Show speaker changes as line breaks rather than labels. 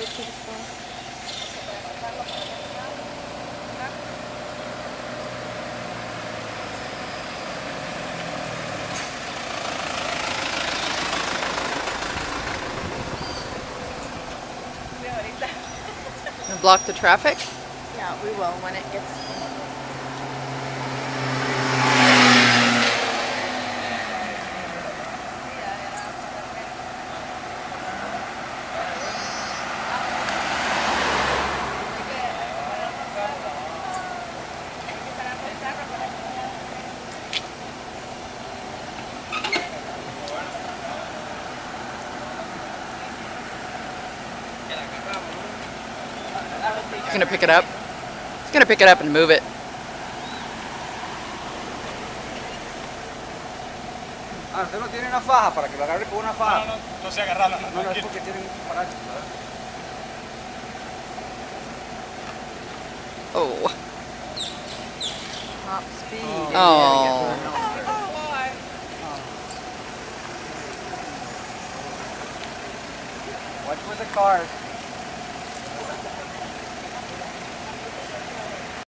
it to the store.
Block the traffic?
Yeah, we will when it gets.
He's gonna pick it up. He's gonna pick it up and move it.
Ah, usted no tiene una faja para que lo agarre con una faja.
No sé agarrarla.
No, es porque tienen para eso, ¿verdad?
Oh.
Top speed.
Oh.
Watch with the cars.